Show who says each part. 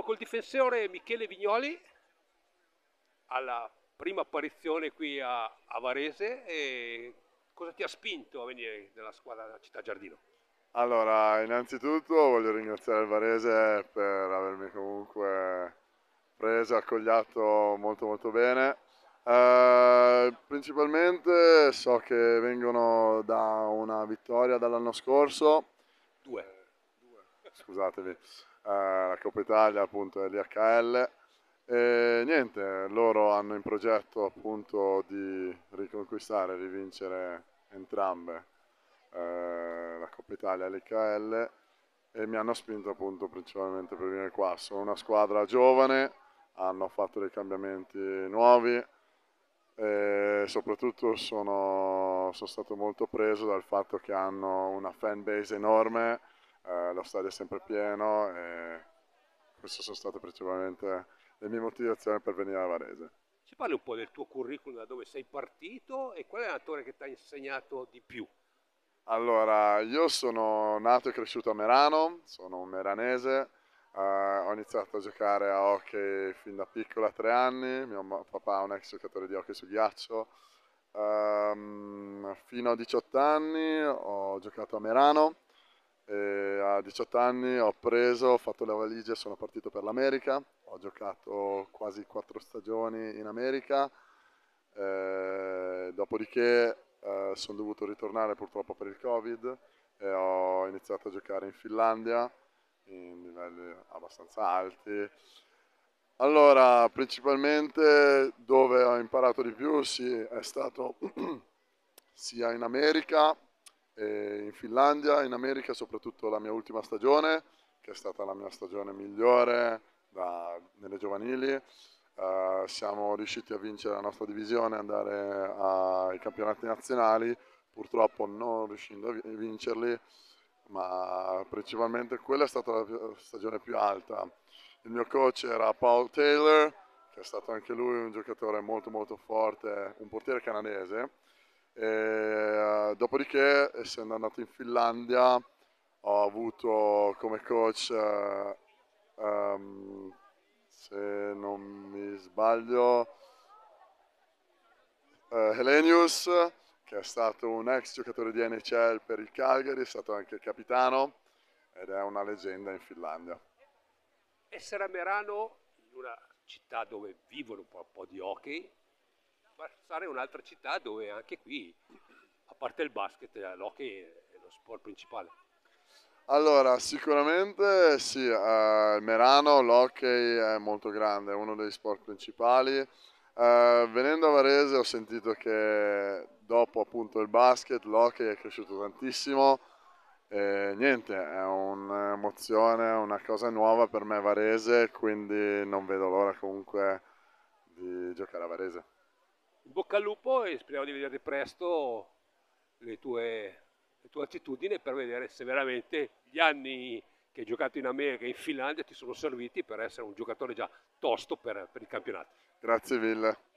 Speaker 1: Siamo col difensore Michele Vignoli alla prima apparizione qui a Varese. E cosa ti ha spinto a venire nella squadra della Città Giardino?
Speaker 2: Allora, innanzitutto voglio ringraziare il Varese per avermi comunque preso e accogliato molto molto bene. Principalmente so che vengono da una vittoria dall'anno scorso,
Speaker 1: Due.
Speaker 2: scusatemi, la Coppa Italia appunto e l'IHL. E niente, loro hanno in progetto appunto di riconquistare, rivincere entrambe la Coppa Italia e l'IHL e mi hanno spinto appunto principalmente per venire qua. Sono una squadra giovane, hanno fatto dei cambiamenti nuovi e soprattutto sono stato molto preso dal fatto che hanno una fan base enorme, lo stadio è sempre pieno e queste sono state principalmente le mie motivazioni per venire a Varese.
Speaker 1: Ci parli un po' del tuo curriculum, da dove sei partito e qual è l'attore che ti ha insegnato di più?
Speaker 2: Allora, io sono nato e cresciuto a Merano, sono un meranese, ho iniziato a giocare a hockey fin da piccolo a 3 anni, papà è un ex giocatore di hockey su ghiaccio. Fino a 18 anni ho giocato a Merano e a 18 anni ho fatto le valigie e sono partito per l'America, ho giocato quasi 4 stagioni in America, dopodiché sono dovuto ritornare purtroppo per il Covid e ho iniziato a giocare in Finlandia in livelli abbastanza alti. Allora, principalmente dove ho imparato di più sì, è stato sia in America e in Finlandia, in America soprattutto la mia ultima stagione, che è stata la mia stagione migliore nelle giovanili. Siamo riusciti a vincere la nostra divisione, andare ai campionati nazionali, purtroppo non riuscendo a vincerli, ma principalmente quella è stata la stagione più alta. Il mio coach era Paul Taylor, che è stato anche lui un giocatore molto molto forte, un portiere canadese. E, dopodiché, essendo andato in Finlandia, ho avuto come coach, se non mi sbaglio, Helenius, che è stato un ex giocatore di NHL per il Calgary, è stato anche capitano ed è una leggenda in Finlandia.
Speaker 1: Essere a Merano, in una città dove vivono un po' di hockey, passare in un'altra città dove anche qui, a parte il basket, l'hockey è lo sport principale.
Speaker 2: Allora, sicuramente sì, Merano l'hockey è molto grande, è uno dei sport principali. Venendo a Varese ho sentito che dopo appunto il basket, l'hockey è cresciuto tantissimo e niente, è un'emozione, una cosa nuova per me Varese, quindi non vedo l'ora comunque di giocare a Varese.
Speaker 1: In bocca al lupo e speriamo di vedere presto le tue attitudini per vedere se veramente gli anni che hai giocato in America e in Finlandia ti sono serviti per essere un giocatore già tosto per il campionato.
Speaker 2: Grazie mille.